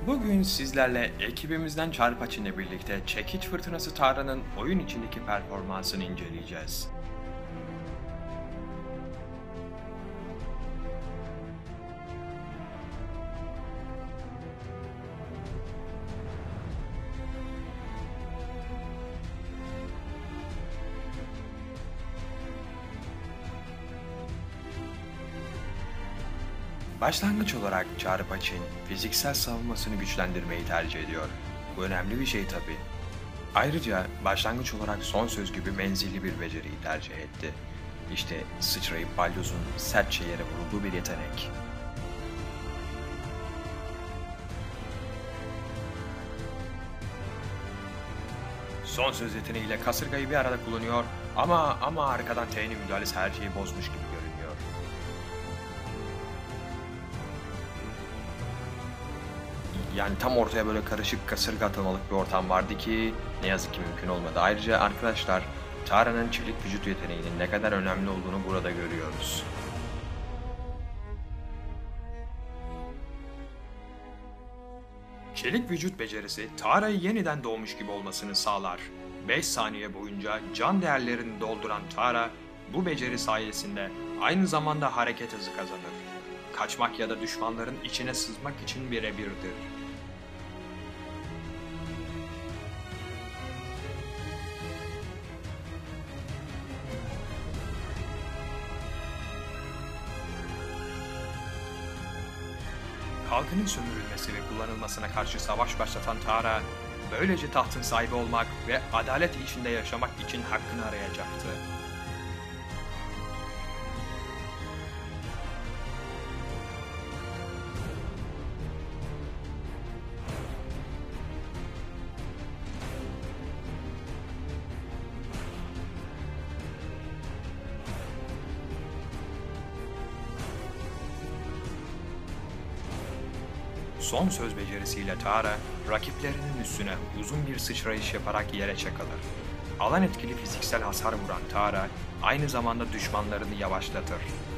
Bugün sizlerle ekibimizden Çarpaç ile birlikte Çekiç Fırtınası Tara'nın oyun içindeki performansını inceleyeceğiz. Başlangıç olarak Çarpaç'ın fiziksel savunmasını güçlendirmeyi tercih ediyor. Bu önemli bir şey tabii. Ayrıca başlangıç olarak son söz gibi menzilli bir beceriyi tercih etti. İşte sıçrayıp balyozun sertçe yere vurulduğu bir yetenek. Son söz yeteneğiyle kasırgayı bir arada kullanıyor ama arkadan T'nin müdahalesi her şeyi bozmuş gibi görünüyor. Yani tam ortaya böyle karışık kasırga atılmalık bir ortam vardı ki ne yazık ki mümkün olmadı. Ayrıca arkadaşlar Tara'nın çelik vücut yeteneğinin ne kadar önemli olduğunu burada görüyoruz. Çelik vücut becerisi Tara'yı yeniden doğmuş gibi olmasını sağlar. 5 saniye boyunca can değerlerini dolduran Tara bu beceri sayesinde aynı zamanda hareket hızı kazanır. Kaçmak ya da düşmanların içine sızmak için birebirdir. Halkının sömürülmesi ve kullanılmasına karşı savaş başlatan Tara, böylece tahtın sahibi olmak ve adalet içinde yaşamak için hakkını arayacaktı. Son söz becerisiyle Tara, rakiplerinin üstüne uzun bir sıçrayış yaparak yere çakılır. Alan etkili fiziksel hasar vuran Tara, aynı zamanda düşmanlarını yavaşlatır.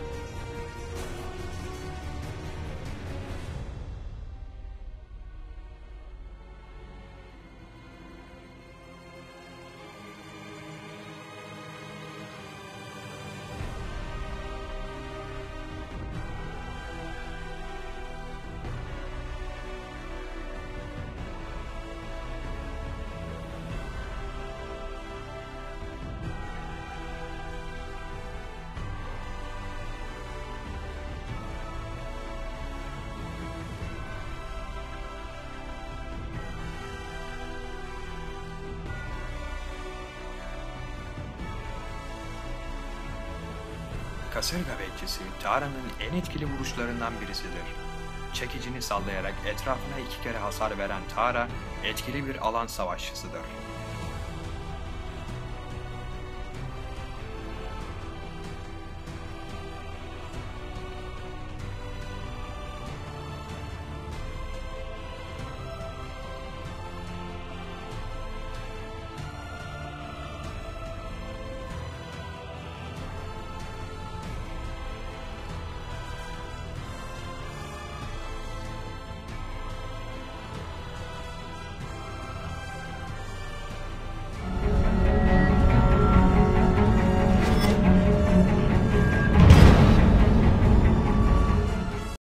Kasırga bekçisi, Tara'nın en etkili vuruşlarından birisidir. Çekicini sallayarak etrafına 2 kere hasar veren Tara, etkili bir alan savaşçısıdır.